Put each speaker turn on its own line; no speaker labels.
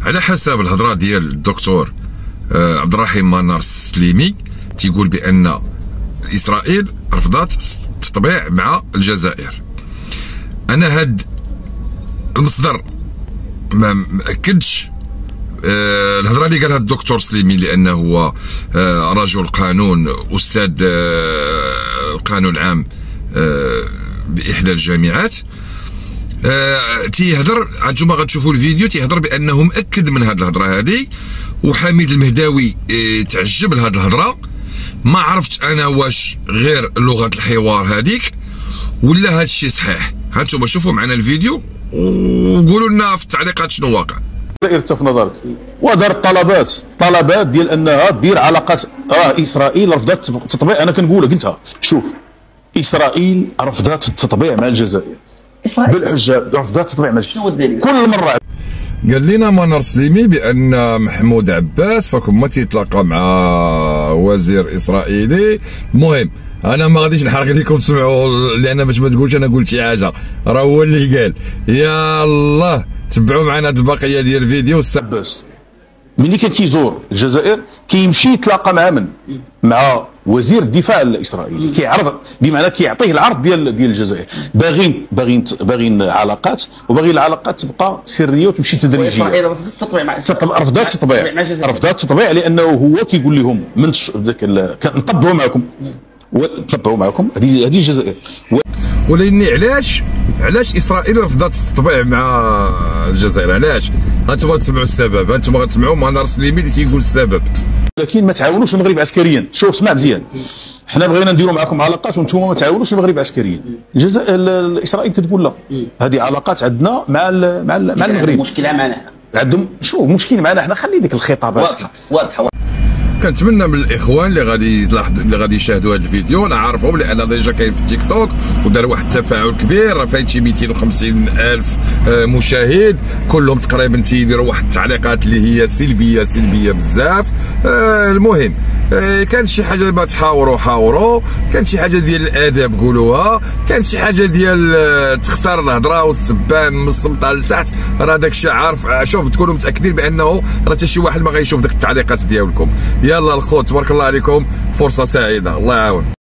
على حسب الهضره ديال الدكتور عبد الرحيم منار السليمي تيقول بان اسرائيل رفضت التطبيع مع الجزائر. انا هاد المصدر ما مأكدش الهضره اللي قالها الدكتور سليمي، لانه هو رجل قانون، استاذ القانون العام باحدى الجامعات. تيهضر، انتوما غتشوفوا الفيديو، تيهضر بانه مأكد من هاد الهضره هادي. وحميد المهداوي تعجب لهاد الهضره. ما عرفتش انا واش غير لغه الحوار هذيك ولا هاد الشيء صحيح. هانتوما شوفوا معنا الفيديو وقولوا لنا في التعليقات شنو واقع.
الجزائر في نظرك ودارت طلبات ديال انها دير علاقات. اسرائيل رفضت التطبيع. انا كنقولها قلتها، شوف، اسرائيل رفضت التطبيع مع الجزائر بالحجه، رفضت التطبيع مع الجزائر. شنو الدليل؟ كل مره
قال لنا منار سليمي بان محمود عباس فكم ما تيتلاقى مع وزير اسرائيلي. المهم انا ما غاديش نحرق لكم تسمعوا، لان باش ما تقولش انا قلت شي حاجه، راه هو اللي قال. يا الله تبعوا معنا هاد البقيه ديال الفيديو.
عباس ملي كان كيزور الجزائر كيمشي يتلاقى مع وزير الدفاع الاسرائيلي، كيعرض بمعنى كيعطيه العرض ديال الجزائر. باغين علاقات، وباغي العلاقات تبقى سريه وتمشي تدريجيا.
اسرائيل رفضت التطبيع مع
رفضت التطبيع لانه هو كيقول لهم من نطبعوا معكم هذه الجزائر.
ولكن علاش اسرائيل رفضت التطبيع مع الجزائر؟ علاش؟ انتم تسمعوا السبب، انتم غتسمعوا منار سليمي اللي تيقول السبب.
لكن ما تعاونوش المغرب عسكريا. شوف اسمع مزيان، حنا بغينا نديروا معكم علاقات وانتم ما تعاونوش المغرب عسكريا. اسرائيل كتقول لا، هذه علاقات عندنا مع المغرب.
مشكله معنا حنا،
عندهم شو مشكل معنا حنا. خلي ديك الخطابات
واضحه.
كنتمنى من الاخوان اللي غادي يشاهدوا هذا الفيديو، انا عارفهم لان ديجا كاين في التيك توك ودار واحد التفاعل كبير، راه فايت شي 250 الف مشاهد، كلهم تقريبا تيديروا واحد التعليقات اللي هي سلبيه بزاف. المهم كان شي حاجه ما حاوروا، كان شي حاجه ديال الاداب قولوها، كان شي حاجه ديال تخسر الهضره والسبان من الصمت لتحت، راه داك الشيء عارف. شوف تكونوا متاكدين بانه راه حتى شي واحد ما غيشوف داك التعليقات ديالكم. يلا الخوت تبارك الله عليكم، فرصه سعيده، الله يعاون.